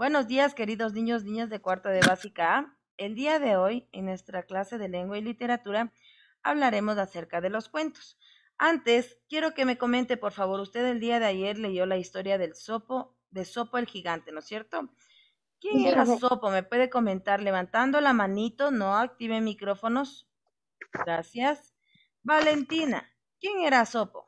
Buenos días, queridos niños, niñas de cuarto de básica A. El día de hoy, en nuestra clase de lengua y literatura, hablaremos acerca de los cuentos. Antes, quiero que me comente, por favor, usted el día de ayer leyó la historia de Sopo el gigante, ¿no es cierto? ¿Quién Sí, era profe. Sopo? ¿Me puede comentar levantando la manito? No active micrófonos. Gracias. Valentina, ¿quién era Sopo?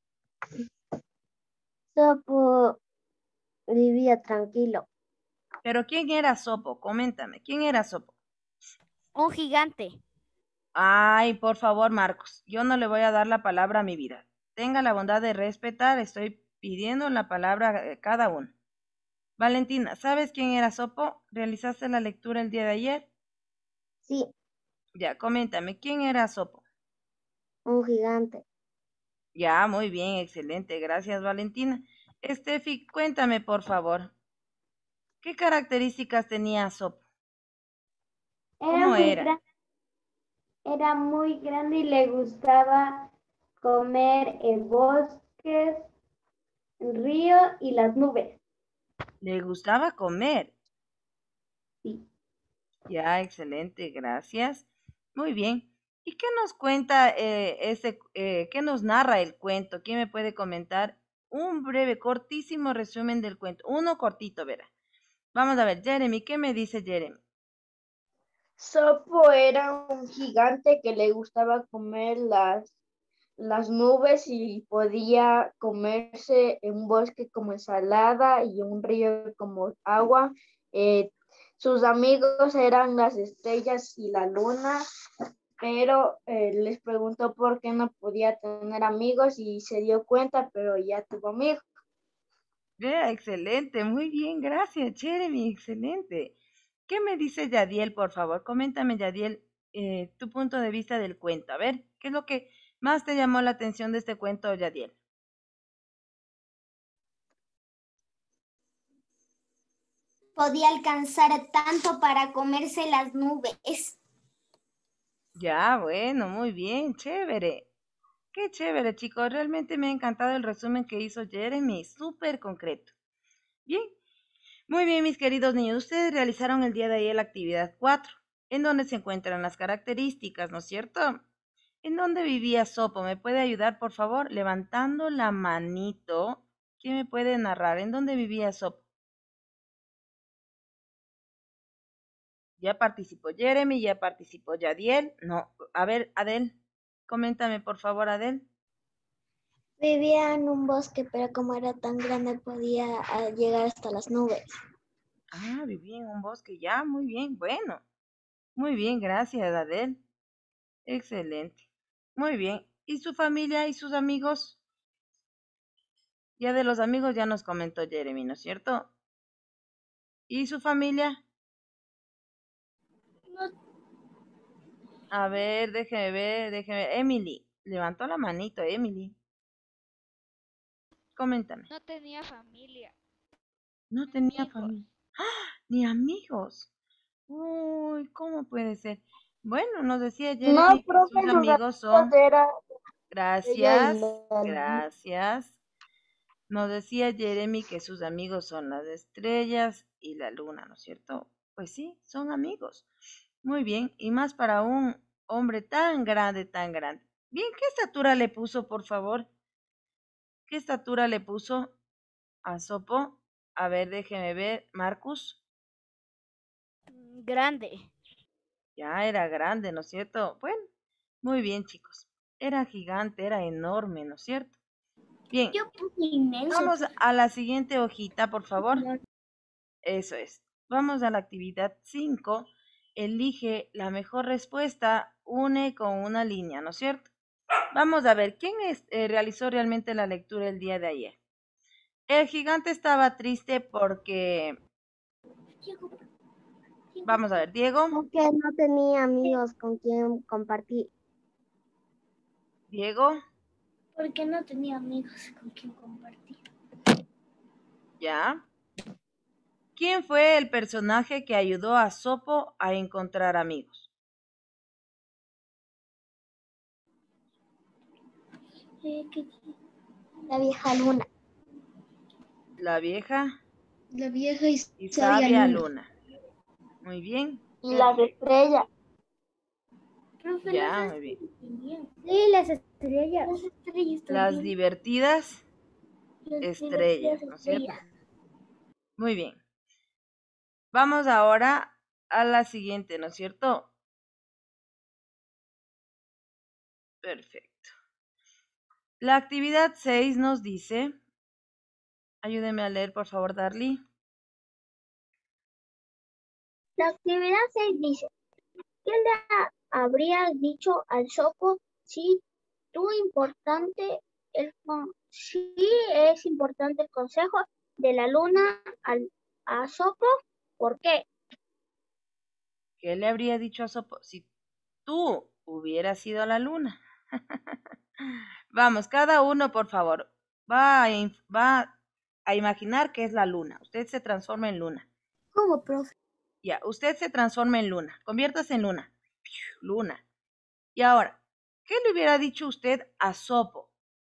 Sopo vivía tranquilo. Pero ¿quién era Sopo? Coméntame, ¿quién era Sopo? Un gigante. Ay, por favor, Marcos, yo no le voy a dar la palabra a mi vida. Tenga la bondad de respetar, estoy pidiendo la palabra a cada uno. Valentina, ¿sabes quién era Sopo? ¿Realizaste la lectura el día de ayer? Sí, Ya, coméntame, ¿quién era Sopo? un gigante. Ya, muy bien, excelente, gracias, Valentina. Estefi, cuéntame, por favor, ¿qué características tenía Sopo? Era ¿Cómo muy era? grande, era muy grande y le gustaba comer en bosques, el río y las nubes. ¿Le gustaba comer? Sí. Ya, excelente, gracias. Muy bien. ¿Y qué nos cuenta qué nos narra el cuento? ¿Quién me puede comentar un breve, cortísimo resumen del cuento? Uno cortito, verá. Vamos a ver, Jeremy, ¿qué me dice Jeremy? Sopo era un gigante que le gustaba comer las nubes y podía comerse en un bosque como ensalada y un río como agua. Eh, Sus amigos eran las estrellas y la luna, pero les preguntó por qué no podía tener amigos y se dio cuenta, pero ya tuvo amigos. Vea, excelente, muy bien, gracias, Jeremy, excelente. ¿Qué me dice Yadiel, por favor? Coméntame, Yadiel, tu punto de vista del cuento. A ver, ¿qué es lo que más te llamó la atención de este cuento, Yadiel? Podía alcanzar tanto para comerse las nubes. Ya, bueno, muy bien, chévere. Qué chévere, chicos. Realmente me ha encantado el resumen que hizo Jeremy, súper concreto. Bien, muy bien, mis queridos niños. Ustedes realizaron el día de ayer la actividad 4, en donde se encuentran las características, ¿no es cierto? ¿En dónde vivía Sopo? ¿Me puede ayudar, por favor? Levantando la manito. ¿Quién me puede narrar? ¿En dónde vivía Sopo? Ya participó Jeremy, ya participó Yadiel. No, a ver, Adel, coméntame, por favor, Adel. Vivía en un bosque, pero como era tan grande podía llegar hasta las nubes. Ah, vivía en un bosque, ya, muy bien, bueno. Muy bien, gracias, Adel. Excelente. Muy bien. ¿Y su familia y sus amigos? Ya de los amigos ya nos comentó Jeremy, ¿no es cierto? ¿Y su familia? A ver, déjeme ver, déjeme ver. Emily, levantó la manito, Emily. Coméntame. No tenía familia, No tenía amigos. familia. Ni amigos. Uy, ¿cómo puede ser? Bueno, nos decía No, Jeremy que profe, sus sus amigos amigos son, era ella y gracias, la luna. gracias. Nos decía Jeremy que sus amigos son las estrellas y la luna, ¿no es cierto? Pues sí, son amigos. Muy bien, y más para un hombre tan grande, tan grande. Bien, ¿qué estatura le puso, por favor? ¿Qué estatura le puso a Sopo? A ver, déjeme ver, Marcus. Grande. Ya era grande, ¿no es cierto? Bueno, muy bien, chicos. Era gigante, era enorme, ¿no es cierto? Bien, Yo puse inmenso. vamos a la siguiente hojita, por favor. Eso es. Vamos a la actividad 5. Elige la mejor respuesta, une con una línea, ¿no es cierto? Vamos a ver, ¿quién realizó realmente la lectura el día de ayer? El gigante estaba triste porque, vamos a ver, Diego, Porque no tenía amigos con quien compartir. Diego, Porque no tenía amigos con quien compartir. ya. ¿Quién fue el personaje que ayudó a Sopo a encontrar amigos? La vieja luna. La vieja. La vieja y y sabia sabia luna. luna. Muy bien. Y las estrellas. Profe, Ya, las muy bien. estrellas. Sí, las estrellas. Las estrellas Las también. divertidas Las estrellas, ¿no es cierto? estrellas. Muy bien. Vamos ahora a la siguiente, ¿no es cierto? Perfecto. La actividad 6 nos dice, ayúdeme a leer, por favor, Darly. La actividad 6 dice, ¿qué le habrías dicho al Sopo si si es importante el consejo de la luna a Sopo? ¿Por qué? ¿Qué le habría dicho a Sopo si tú hubieras ido a la luna? Vamos, cada uno, por favor, va a imaginar que es la luna. Usted se transforma en luna. ¿Cómo, profe? Ya, usted se transforma en luna. Conviértase en luna. Luna. Y ahora, ¿qué le hubiera dicho usted a Sopo?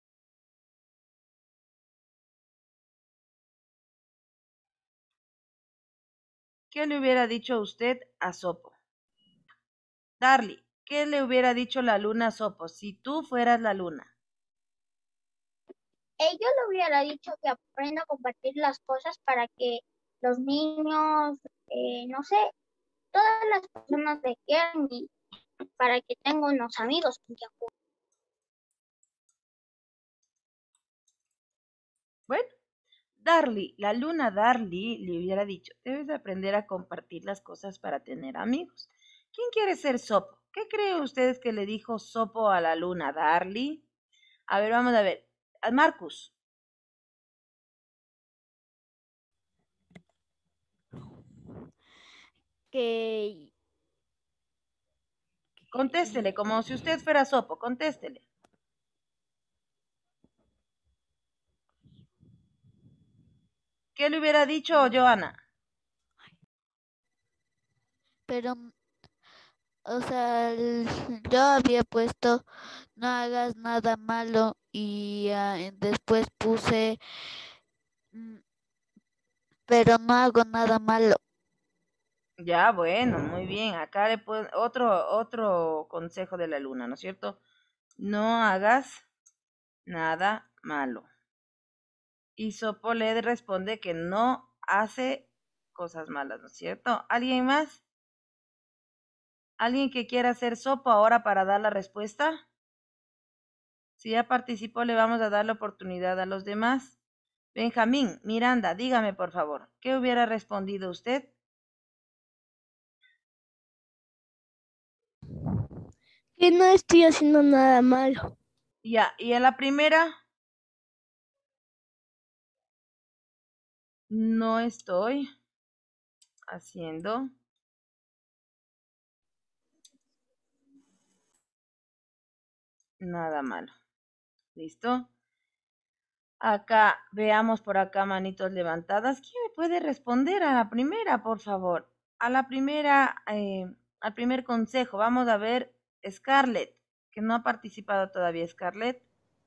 ¿Qué le hubiera dicho usted a Sopo? Darly, ¿qué le hubiera dicho la luna a Sopo si tú fueras la luna? Yo le hubiera dicho que aprenda a compartir las cosas para que los niños, no sé, todas las personas le quieran y para que tenga unos amigos con quien jugar. Bueno, Darly, la luna Darly le hubiera dicho, debes de aprender a compartir las cosas para tener amigos. ¿Quién quiere ser Sopo? ¿Qué creen ustedes que le dijo Sopo a la luna Darly? A ver, vamos a ver. Marcus, Que contéstele, como si usted fuera Sopo, contéstele. ¿Qué le hubiera dicho Joana? pero, o sea, yo había puesto no hagas nada malo y después puse, mm, pero no hago nada malo. Ya, bueno, muy bien. Acá le puedo, otro consejo de la luna, ¿no es cierto? No hagas nada malo. Y Sopo le responde que no hace cosas malas, ¿no es cierto? ¿Alguien más? ¿Alguien que quiera hacer Sopo ahora para dar la respuesta? Si ya participó, le vamos a dar la oportunidad a los demás. Benjamín, Miranda, dígame por favor, ¿qué hubiera respondido usted? Que no estoy haciendo nada malo. Ya, y en la primera, no estoy haciendo nada malo. ¿Listo? Acá, veamos por acá manitos levantadas. ¿Quién me puede responder a la primera, por favor? A la primera, al primer consejo. Vamos a ver, Scarlett, que no ha participado todavía, Scarlett.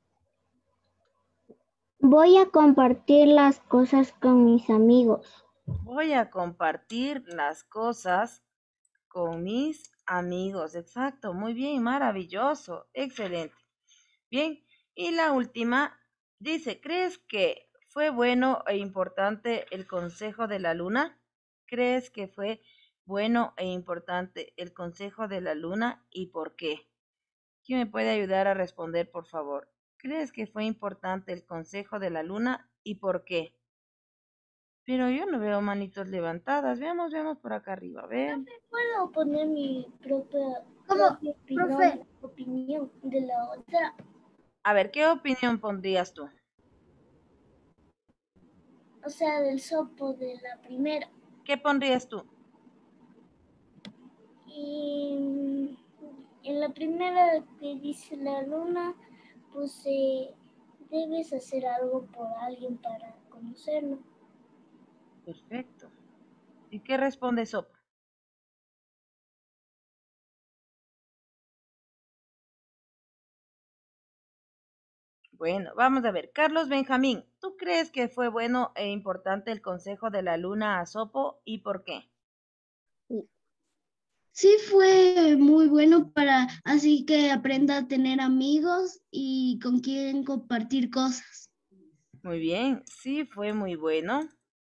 Voy a compartir las cosas con mis amigos. Voy a compartir las cosas con mis amigos. Exacto, muy bien, maravilloso, excelente. Bien, y la última dice, ¿crees que fue bueno e importante el consejo de la luna? ¿Crees que fue bueno e importante el consejo de la luna y por qué? ¿Quién me puede ayudar a responder, por favor? ¿Crees que fue importante el consejo de la luna y por qué? Pero yo no veo manitos levantadas. Veamos por acá arriba. A ver. ¿Puedo poner mi propia, opinión de la otra? A ver, ¿qué opinión pondrías tú? O sea, del Sopo de la primera. ¿Qué pondrías tú? Y en la primera que dice la luna, pues debes hacer algo por alguien para conocerlo. Perfecto. ¿Y qué responde Sopa? Bueno, vamos a ver. Carlos Benjamín, ¿tú crees que fue bueno e importante el consejo de la luna a Sopo y por qué? Sí, fue muy bueno para así que aprenda a tener amigos y con quien compartir cosas. Muy bien, sí, fue muy bueno.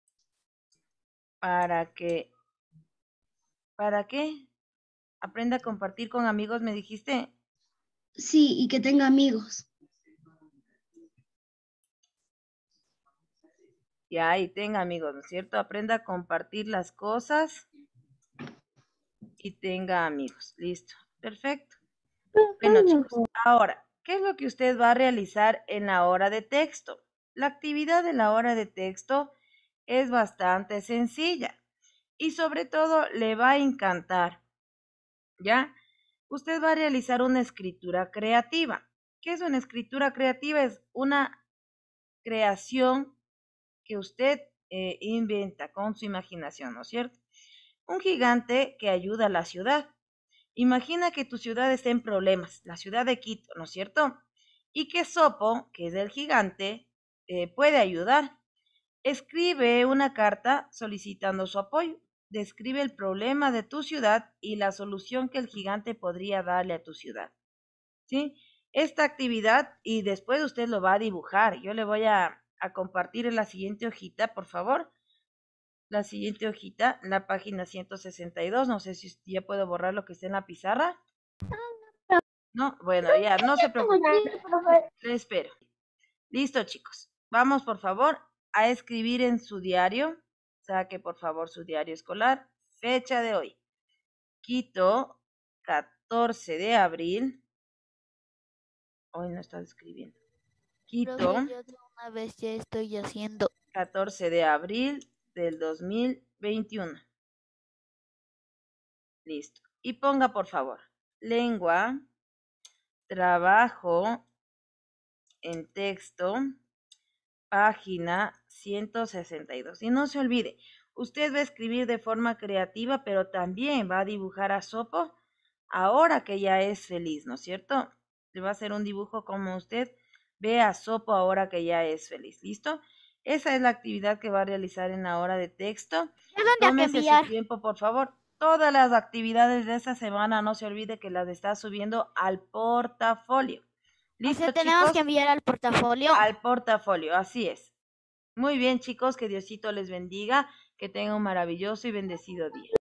¿Para que, para qué? Aprenda a compartir con amigos, me dijiste. Sí, y que tenga amigos. Ya, y tenga amigos, ¿no es cierto? Aprenda a compartir las cosas y tenga amigos. Listo, perfecto. Bueno, chicos, ahora, ¿qué es lo que usted va a realizar en la hora de texto? La actividad de la hora de texto es bastante sencilla y sobre todo le va a encantar, ¿ya? Usted va a realizar una escritura creativa. ¿Qué es una escritura creativa? Es una creación que usted inventa con su imaginación, ¿no es cierto? Un gigante que ayuda a la ciudad. Imagina que tu ciudad está en problemas, la ciudad de Quito, ¿no es cierto? Y que Sopo, que es el gigante, puede ayudar. Escribe una carta solicitando su apoyo. Describe el problema de tu ciudad y la solución que el gigante podría darle a tu ciudad. ¿Sí? Esta actividad y después usted lo va a dibujar. Yo le voy a compartir en la siguiente hojita, por favor. La siguiente hojita, la página 162. No sé si ya puedo borrar lo que está en la pizarra. No, bueno, ya, no se preocupe. Le espero. Listo, chicos. Vamos, por favor, a escribir en su diario. Saque, por favor, su diario escolar. Fecha de hoy. Quito, 14 de abril. Hoy no está escribiendo. Quito, Profe, yo de una vez ya estoy haciendo. 14 de abril del 2021. Listo. Y ponga, por favor, lengua, trabajo en texto, página 162. Y no se olvide, usted va a escribir de forma creativa, pero también va a dibujar a Sopo ahora que ya es feliz, ¿no es cierto? Le va a hacer un dibujo como usted ve a Sopo ahora que ya es feliz. ¿Listo? Esa es la actividad que va a realizar en la hora de texto. Tómese su tiempo, por favor. Todas las actividades de esta semana, no se olvide que las está subiendo al portafolio. ¿Listo, chicos? Tenemos que enviar al portafolio. Al portafolio, así es. Muy bien, chicos, que Diosito les bendiga, que tengan un maravilloso y bendecido día.